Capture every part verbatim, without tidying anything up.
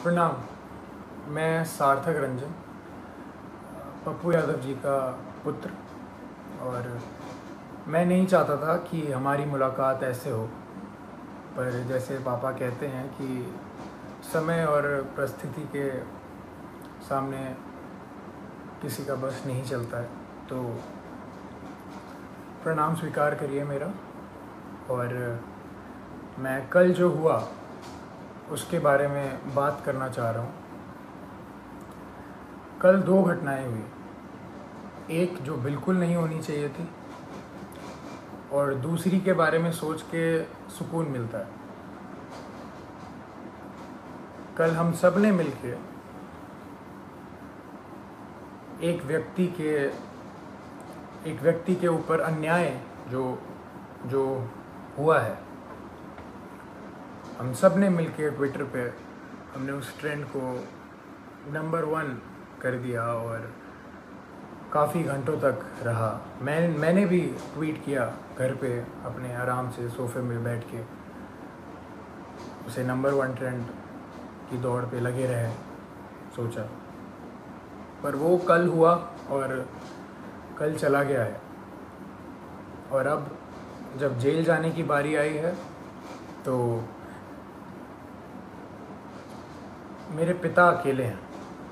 प्रणाम। मैं सार्थक रंजन, पप्पू यादव जी का पुत्र, और मैं नहीं चाहता था कि हमारी मुलाकात ऐसे हो, पर जैसे पापा कहते हैं कि समय और परिस्थिति के सामने किसी का बस नहीं चलता है, तो प्रणाम स्वीकार करिए मेरा। और मैं कल जो हुआ उसके बारे में बात करना चाह रहा हूँ। कल दो घटनाएं हुई, एक जो बिल्कुल नहीं होनी चाहिए थी और दूसरी के बारे में सोच के सुकून मिलता है। कल हम सब ने मिलके एक व्यक्ति के एक व्यक्ति के ऊपर अन्याय जो जो हुआ है, हम सब ने मिलके ट्विटर पे हमने उस ट्रेंड को नंबर वन कर दिया और काफ़ी घंटों तक रहा। मैं मैंने भी ट्वीट किया घर पे अपने आराम से सोफे में बैठ के, उसे नंबर वन ट्रेंड की दौड़ पे लगे रहे सोचा। पर वो कल हुआ और कल चला गया है, और अब जब जेल जाने की बारी आई है तो मेरे पिता अकेले हैं।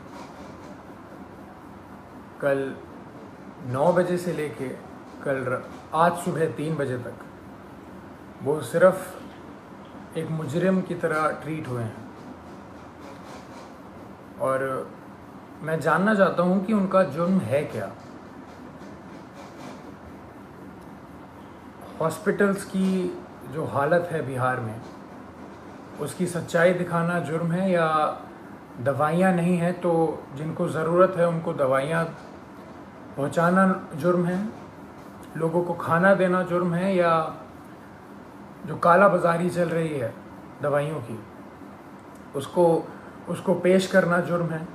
कल नौ बजे से लेके कल आज सुबह तीन बजे तक वो सिर्फ एक मुजरिम की तरह ट्रीट हुए हैं, और मैं जानना चाहता हूँ कि उनका जुर्म है क्या। हॉस्पिटल्स की जो हालत है बिहार में, उसकी सच्चाई दिखाना जुर्म है, या दवाइयाँ नहीं हैं तो जिनको ज़रूरत है उनको दवाइयाँ पहुँचाना जुर्म है, लोगों को खाना देना जुर्म है, या जो काला बाजारी चल रही है दवाइयों की उसको उसको पेश करना जुर्म है।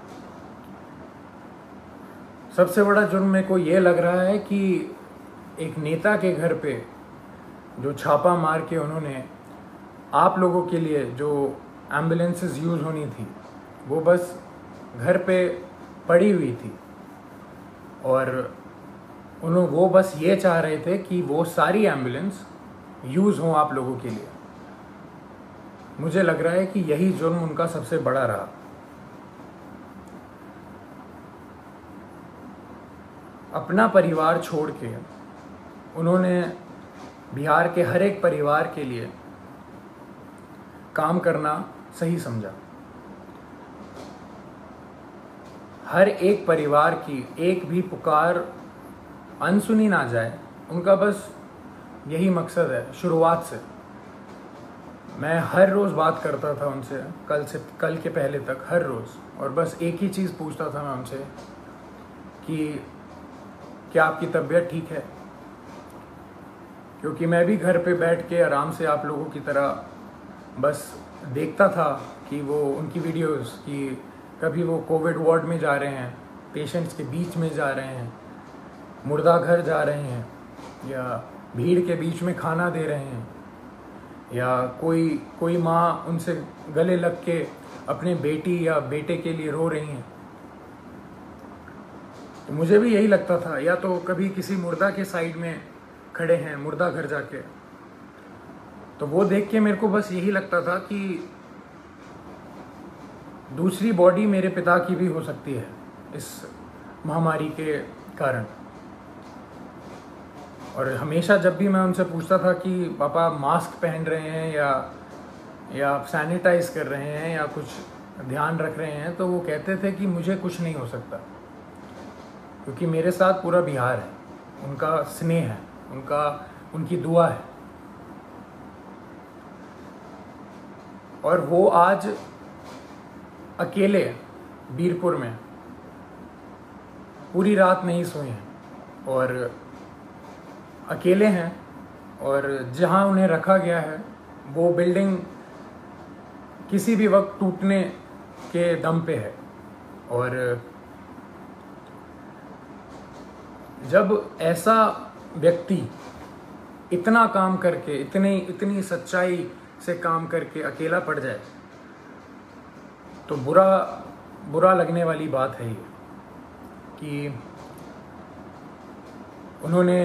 सबसे बड़ा जुर्म मेरे को ये लग रहा है कि एक नेता के घर पे जो छापा मार के उन्होंने आप लोगों के लिए जो एम्बुलेंसेस यूज़ होनी थी वो बस घर पे पड़ी हुई थी, और उन्होंने वो बस ये चाह रहे थे कि वो सारी एम्बुलेंस यूज़ हों आप लोगों के लिए। मुझे लग रहा है कि यही जुर्म उनका सबसे बड़ा रहा। अपना परिवार छोड़ के उन्होंने बिहार के हर एक परिवार के लिए काम करना सही समझा। हर एक परिवार की एक भी पुकार अनसुनी ना जाए, उनका बस यही मकसद है शुरुआत से। मैं हर रोज़ बात करता था उनसे, कल से कल के पहले तक हर रोज़, और बस एक ही चीज़ पूछता था मैं उनसे कि क्या आपकी तबीयत ठीक है, क्योंकि मैं भी घर पे बैठ के आराम से आप लोगों की तरह बस देखता था कि वो उनकी वीडियोस कि कभी वो कोविड वार्ड में जा रहे हैं, पेशेंट्स के बीच में जा रहे हैं, मुर्दा घर जा रहे हैं, या भीड़ के बीच में खाना दे रहे हैं, या कोई कोई माँ उनसे गले लग के अपने बेटी या बेटे के लिए रो रही हैं। तो मुझे भी यही लगता था, या तो कभी किसी मुर्दा के साइड में खड़े हैं मुर्दा घर जाके, तो वो देख के मेरे को बस यही लगता था कि दूसरी बॉडी मेरे पिता की भी हो सकती है इस महामारी के कारण। और हमेशा जब भी मैं उनसे पूछता था कि पापा मास्क पहन रहे हैं या या आप सैनिटाइज कर रहे हैं या कुछ ध्यान रख रहे हैं, तो वो कहते थे कि मुझे कुछ नहीं हो सकता, क्योंकि मेरे साथ पूरा बिहार है, उनका स्नेह है, उनका उनकी दुआ है। और वो आज अकेले बीरपुर में पूरी रात नहीं सोए हैं, और अकेले हैं, और जहां उन्हें रखा गया है वो बिल्डिंग किसी भी वक्त टूटने के दम पे है। और जब ऐसा व्यक्ति इतना काम करके, इतनी इतनी सच्चाई से काम करके अकेला पड़ जाए, तो बुरा बुरा लगने वाली बात है ये कि उन्होंने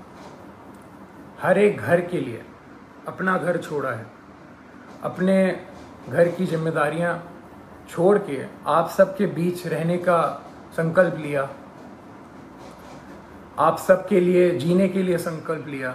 हर एक घर के लिए अपना घर छोड़ा है, अपने घर की जिम्मेदारियां छोड़ के आप सबके बीच रहने का संकल्प लिया, आप सबके लिए जीने के लिए संकल्प लिया।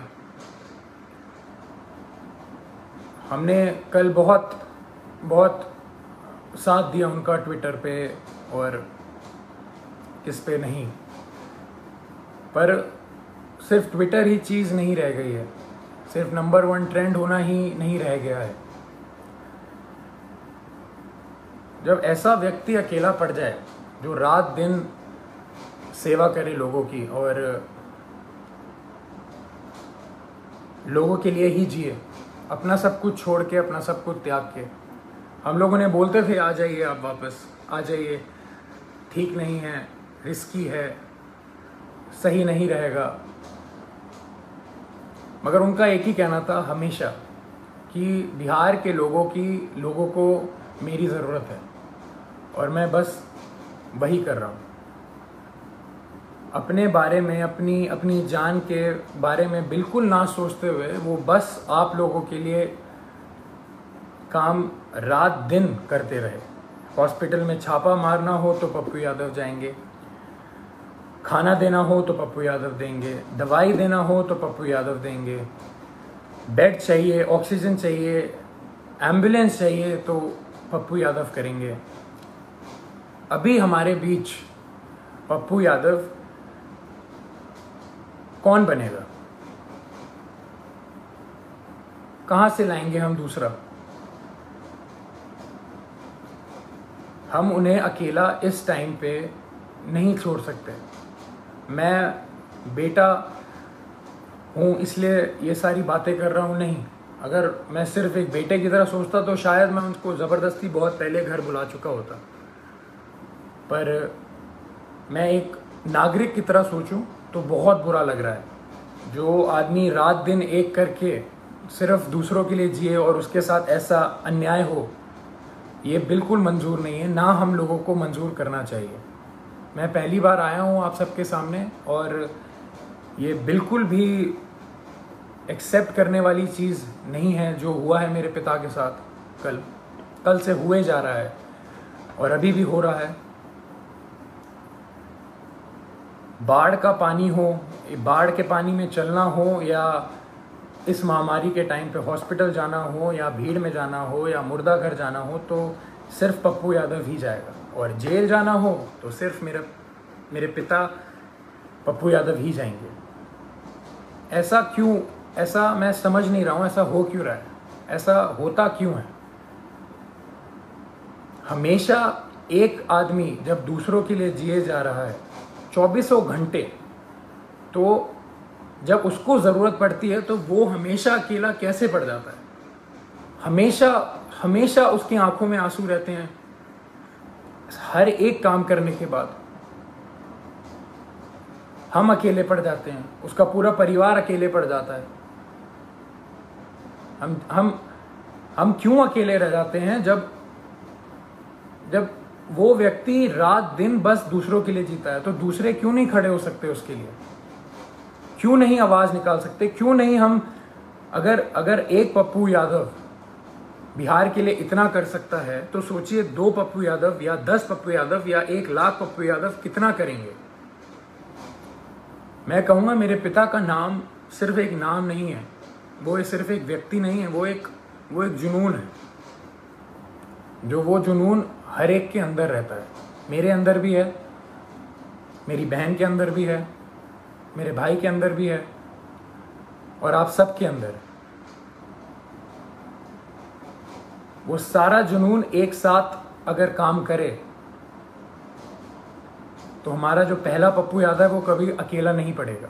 हमने कल बहुत बहुत साथ दिया उनका ट्विटर पे और किस पे नहीं, पर सिर्फ ट्विटर ही चीज़ नहीं रह गई है, सिर्फ नंबर वन ट्रेंड होना ही नहीं रह गया है। जब ऐसा व्यक्ति अकेला पड़ जाए जो रात दिन सेवा करे लोगों की और लोगों के लिए ही जिए, अपना सब कुछ छोड़ के, अपना सब कुछ त्याग के। हम लोगों ने बोलते थे आ जाइए, आप वापस आ जाइए, ठीक नहीं है, रिस्की है, सही नहीं रहेगा, मगर उनका एक ही कहना था हमेशा कि बिहार के लोगों की लोगों को मेरी ज़रूरत है और मैं बस वही कर रहा हूँ। अपने बारे में, अपनी अपनी जान के बारे में बिल्कुल ना सोचते हुए वो बस आप लोगों के लिए काम रात दिन करते रहे। हॉस्पिटल में छापा मारना हो तो पप्पू यादव जाएंगे, खाना देना हो तो पप्पू यादव देंगे, दवाई देना हो तो पप्पू यादव देंगे, बेड चाहिए, ऑक्सीजन चाहिए, एम्बुलेंस चाहिए तो पप्पू यादव करेंगे। अभी हमारे बीच पप्पू यादव कौन बनेगा? कहाँ से लाएंगे हम दूसरा? हम उन्हें अकेला इस टाइम पे नहीं छोड़ सकते। मैं बेटा हूँ इसलिए ये सारी बातें कर रहा हूँ, नहीं। अगर मैं सिर्फ एक बेटे की तरह सोचता तो शायद मैं उनको ज़बरदस्ती बहुत पहले घर बुला चुका होता, पर मैं एक नागरिक की तरह सोचूं तो बहुत बुरा लग रहा है। जो आदमी रात दिन एक करके सिर्फ दूसरों के लिए जिए और उसके साथ ऐसा अन्याय हो, ये बिल्कुल मंजूर नहीं है, ना हम लोगों को मंजूर करना चाहिए। मैं पहली बार आया हूँ आप सबके सामने और ये बिल्कुल भी एक्सेप्ट करने वाली चीज़ नहीं है जो हुआ है मेरे पिता के साथ। कल कल से हुए जा रहा है और अभी भी हो रहा है। बाढ़ का पानी हो, बाढ़ के पानी में चलना हो, या इस महामारी के टाइम पे हॉस्पिटल जाना हो, या भीड़ में जाना हो, या मुर्दा घर जाना हो, तो सिर्फ पप्पू यादव ही जाएगा। और जेल जाना हो तो सिर्फ मेरा मेरे पिता पप्पू यादव ही जाएंगे। ऐसा क्यों? ऐसा मैं समझ नहीं रहा हूँ, ऐसा हो क्यों रहा है? ऐसा होता क्यों है? हमेशा एक आदमी जब दूसरों के लिए जिए जा रहा है चौबीसों घंटे, तो जब उसको ज़रूरत पड़ती है तो वो हमेशा अकेला कैसे पड़ जाता है? हमेशा हमेशा उसकी आंखों में आंसू रहते हैं हर एक काम करने के बाद। हम अकेले पड़ जाते हैं, उसका पूरा परिवार अकेले पड़ जाता है। हम हम हम क्यों अकेले रह जाते हैं जब जब वो व्यक्ति रात दिन बस दूसरों के लिए जीता है? तो दूसरे क्यों नहीं खड़े हो सकते उसके लिए? क्यों नहीं आवाज निकाल सकते? क्यों नहीं हम, अगर अगर एक पप्पू यादव बिहार के लिए इतना कर सकता है तो सोचिए दो पप्पू यादव या दस पप्पू यादव या एक लाख पप्पू यादव कितना करेंगे। मैं कहूँगा मेरे पिता का नाम सिर्फ एक नाम नहीं है, वो सिर्फ एक व्यक्ति नहीं है, वो एक वो एक जुनून है। जो वो जुनून हर एक के अंदर रहता है। मेरे अंदर भी है, मेरी बहन के अंदर भी है, मेरे भाई के अंदर भी है, और आप सब के अंदर है। वो सारा जुनून एक साथ अगर काम करे तो हमारा जो पहला पप्पू यादव है वो कभी अकेला नहीं पड़ेगा।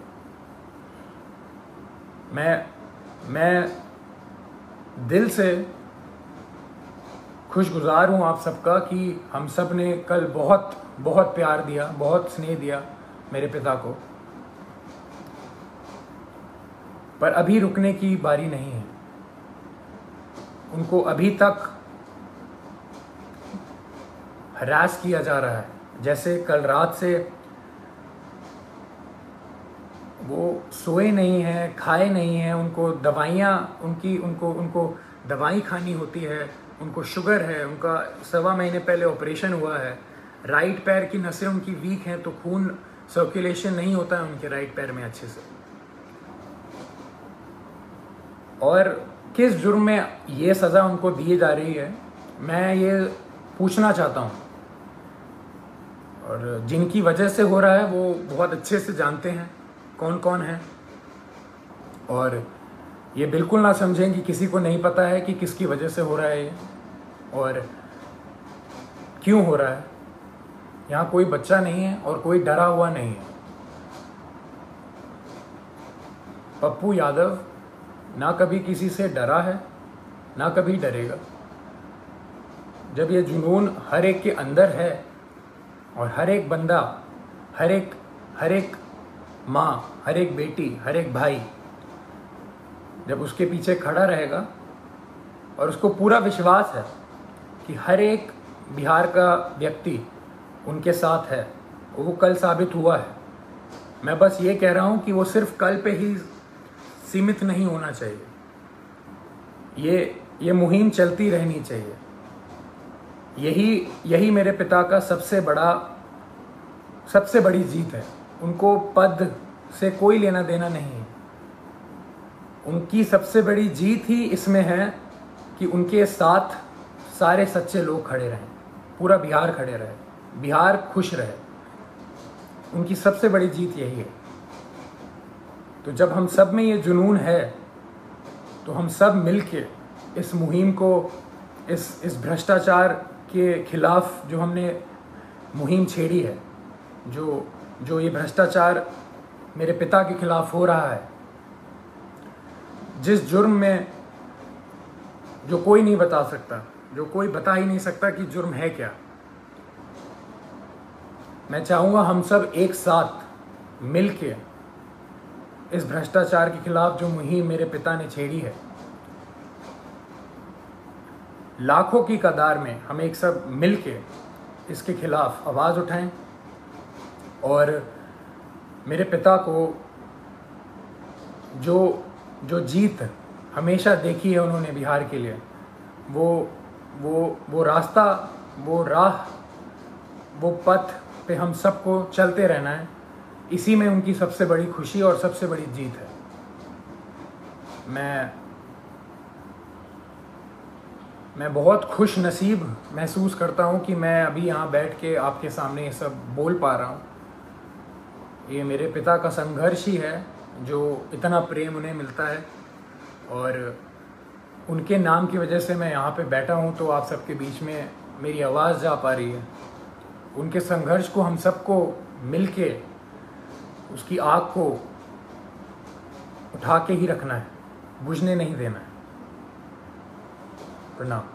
मैं मैं दिल से खुशगुजार हूँ आप सबका कि हम सब ने कल बहुत बहुत प्यार दिया, बहुत स्नेह दिया मेरे पिता को, पर अभी रुकने की बारी नहीं है। उनको अभी तक हरास किया जा रहा है। जैसे कल रात से वो सोए नहीं हैं, खाए नहीं हैं, उनको दवाइयाँ उनकी उनको उनको दवाई खानी होती है, उनको शुगर है, उनका सवा महीने पहले ऑपरेशन हुआ है, राइट पैर की नसें उनकी वीक हैं, तो खून सर्कुलेशन नहीं होता है उनके राइट पैर में अच्छे से। और किस जुर्म में ये सज़ा उनको दी जा रही है, मैं ये पूछना चाहता हूँ। और जिनकी वजह से हो रहा है वो बहुत अच्छे से जानते हैं कौन कौन है, और ये बिल्कुल ना समझें कि किसी को नहीं पता है कि किसकी वजह से हो रहा है ये और क्यों हो रहा है। यहाँ कोई बच्चा नहीं है और कोई डरा हुआ नहीं है। पप्पू यादव ना कभी किसी से डरा है, ना कभी डरेगा। जब ये जुनून हर एक के अंदर है और हर एक बंदा, हर एक हर एक माँ, हर एक बेटी, हर एक भाई जब उसके पीछे खड़ा रहेगा और उसको पूरा विश्वास है कि हर एक बिहार का व्यक्ति उनके साथ है, वो कल साबित हुआ है। मैं बस ये कह रहा हूँ कि वो सिर्फ कल पे ही सीमित नहीं होना चाहिए, ये ये मुहिम चलती रहनी चाहिए। यही यही मेरे पिता का सबसे बड़ा सबसे बड़ी जीत है। उनको पद से कोई लेना देना नहीं है। उनकी सबसे बड़ी जीत ही इसमें है कि उनके साथ सारे सच्चे लोग खड़े रहें, पूरा बिहार खड़े रहे, बिहार खुश रहे। उनकी सबसे बड़ी जीत यही है। तो जब हम सब में ये जुनून है तो हम सब मिलके इस मुहिम को, इस इस भ्रष्टाचार के खिलाफ जो हमने मुहिम छेड़ी है, जो जो ये भ्रष्टाचार मेरे पिता के खिलाफ हो रहा है, जिस जुर्म में जो कोई नहीं बता सकता, जो कोई बता ही नहीं सकता कि जुर्म है क्या, मैं चाहूँगा हम सब एक साथ मिलके इस भ्रष्टाचार के खिलाफ जो मुहिम मेरे पिता ने छेड़ी है, लाखों की कतार में हम एक सब मिलके इसके खिलाफ आवाज़ उठाएं और मेरे पिता को जो जो जीत हमेशा देखी है उन्होंने बिहार के लिए, वो वो वो रास्ता, वो राह, वो पथ पे हम सबको चलते रहना है। इसी में उनकी सबसे बड़ी खुशी और सबसे बड़ी जीत है। मैं मैं बहुत खुश नसीब महसूस करता हूँ कि मैं अभी यहाँ बैठ के आपके सामने ये सब बोल पा रहा हूँ। ये मेरे पिता का संघर्ष ही है जो इतना प्रेम उन्हें मिलता है, और उनके नाम की वजह से मैं यहाँ पे बैठा हूँ तो आप सबके बीच में मेरी आवाज़ जा पा रही है। उनके संघर्ष को हम सबको मिलके उसकी आग को उठा के ही रखना है, बुझने नहीं देना है। प्रणाम।